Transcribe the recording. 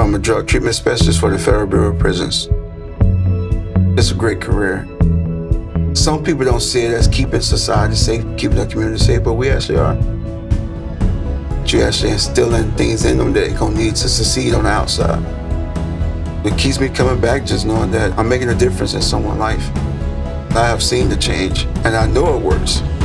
I'm a drug treatment specialist for the Federal Bureau of Prisons. It's a great career. Some people don't see it as keeping society safe, keeping the community safe, but we actually are. You're actually instilling things in them that they're gonna need to succeed on the outside. It keeps me coming back just knowing that I'm making a difference in someone's life. I have seen the change, and I know it works.